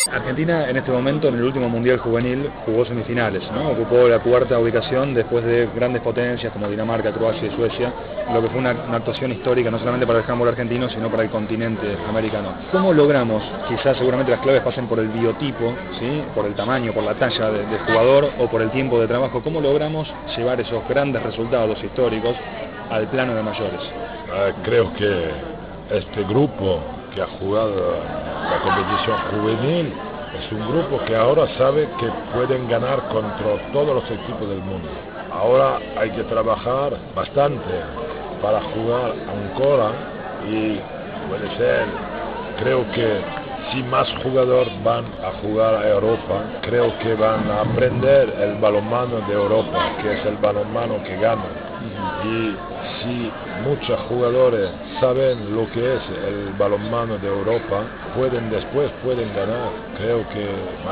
Argentina en este momento, en el último Mundial Juvenil, jugó semifinales, ¿no? Ocupó la cuarta ubicación después de grandes potencias como Dinamarca, Croacia y Suecia, lo que fue una actuación histórica no solamente para el handball argentino, sino para el continente americano. ¿Cómo logramos, quizás seguramente las claves pasen por el biotipo, ¿sí? Por el tamaño, por la talla del jugador o por el tiempo de trabajo, cómo logramos llevar esos grandes resultados históricos al plano de mayores? Creo que este grupo que ha jugado la competición juvenil es un grupo que ahora sabe que pueden ganar contra todos los equipos del mundo. Ahora hay que trabajar bastante para jugar ancora y puede ser, creo que si más jugadores van a jugar a Europa, creo que van a aprender el balonmano de Europa, que es el balonmano que gana. Y si muchos jugadores saben lo que es el balonmano de Europa, pueden ganar. Creo que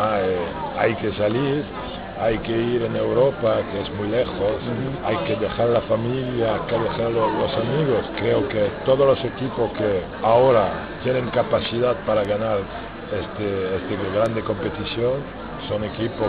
hay que salir, hay que ir en Europa, que es muy lejos, hay que dejar la familia, hay que dejar los amigos. Creo que todos los equipos que ahora tienen capacidad para ganar esta grande competición son equipos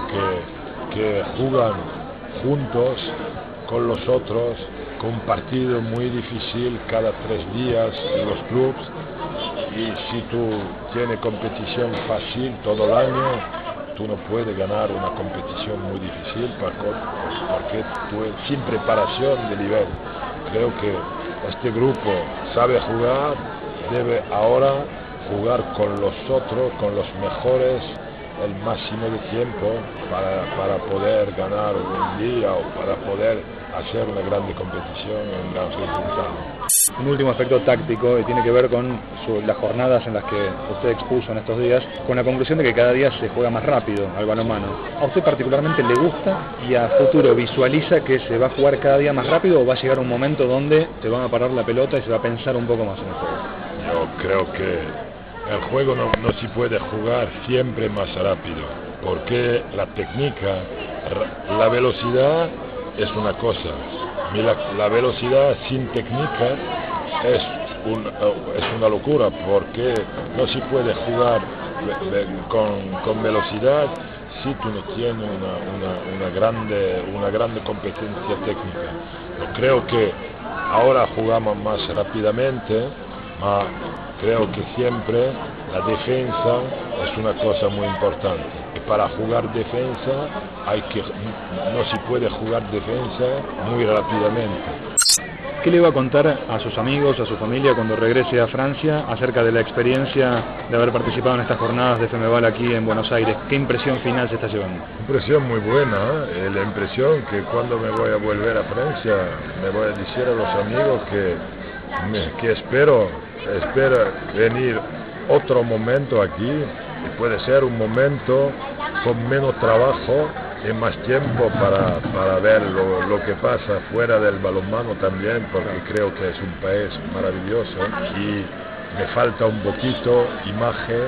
que juegan juntos con los otros, con un partido muy difícil cada 3 días en los clubes, y si tú tienes competición fácil todo el año, tú no puedes ganar una competición muy difícil porque tú sin preparación de nivel. Creo que este grupo sabe jugar, debe ahora jugar con los otros, con los mejores, el máximo de tiempo para poder ganar un día o para poder hacer una grande competición en los resultados. Un último aspecto táctico y tiene que ver con las jornadas en las que usted expuso en estos días, con la conclusión de que cada día se juega más rápido al balonmano. ¿A usted particularmente le gusta y a futuro visualiza que se va a jugar cada día más rápido o va a llegar un momento donde se van a parar la pelota y se va a pensar un poco más en el juego? Yo creo que el juego no se puede jugar siempre más rápido, porque la técnica, la velocidad es una cosa, la velocidad sin técnica es una locura, porque no se puede jugar con velocidad si tú no tienes una grande competencia técnica. Yo creo que ahora jugamos más rápidamente, creo que siempre la defensa es una cosa muy importante. Y para jugar defensa no se puede jugar defensa muy rápidamente. ¿Qué le va a contar a sus amigos, a su familia cuando regrese a Francia acerca de la experiencia de haber participado en estas jornadas de FEMEVAL aquí en Buenos Aires? ¿Qué impresión final se está llevando? Impresión muy buena, la impresión que cuando me voy a volver a Francia me voy a decir a los amigos que espero venir otro momento aquí, y puede ser un momento con menos trabajo y más tiempo para ver lo que pasa fuera del balonmano también, porque creo que es un país maravilloso y me falta un poquito imagen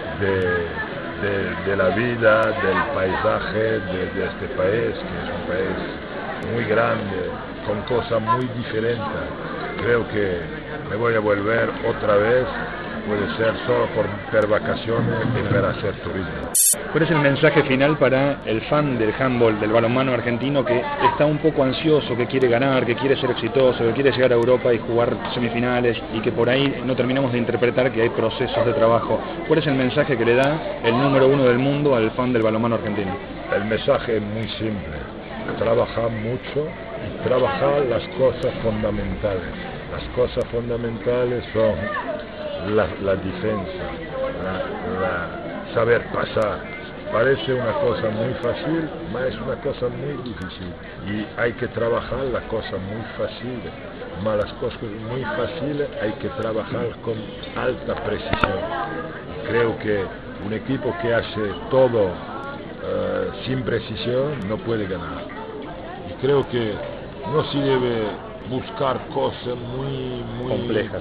de la vida, del paisaje de este país, que es un país muy grande, con cosas muy diferentes. Creo que me voy a volver otra vez, puede ser solo por vacaciones y para hacer turismo. ¿Cuál es el mensaje final para el fan del handball, del balonmano argentino, que está un poco ansioso, que quiere ganar, que quiere ser exitoso, que quiere llegar a Europa y jugar semifinales y que por ahí no terminamos de interpretar que hay procesos de trabajo? ¿Cuál es el mensaje que le da el número 1 del mundo al fan del balonmano argentino? El mensaje es muy simple: trabajar mucho y trabajar las cosas fundamentales. Las cosas fundamentales son la defensa, saber pasar. Parece una cosa muy fácil, pero es una cosa muy difícil. Y hay que trabajar las cosas muy fáciles, pero las cosas muy fáciles hay que trabajar con alta precisión. Creo que un equipo que hace todo sin precisión no puede ganar. Y creo que no se debe buscar cosas muy complejas.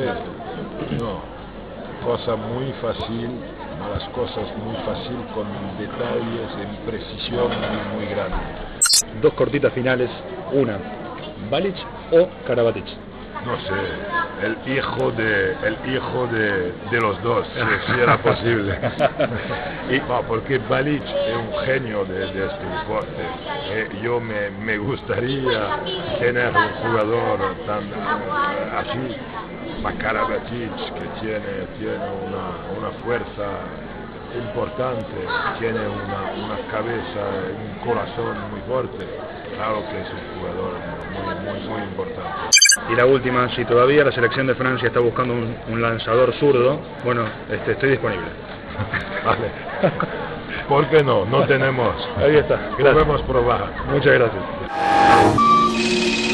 No, cosas muy fáciles, las cosas muy fáciles con detalles en precisión muy grande. 2 cortitas finales, una, ¿Balic o Karabatic? no sé, el hijo de los dos, si era posible. Porque Balić es un genio de este deporte. Yo me gustaría tener un jugador tan así, Karabatic, que tiene una fuerza importante, tiene una cabeza, un corazón muy fuerte. Claro que es un jugador muy importante. Y la última, si todavía la selección de Francia está buscando un lanzador zurdo, bueno, estoy disponible. Vale. ¿Por qué no? No tenemos. Ahí está. Gracias. Podemos probar. Muchas gracias.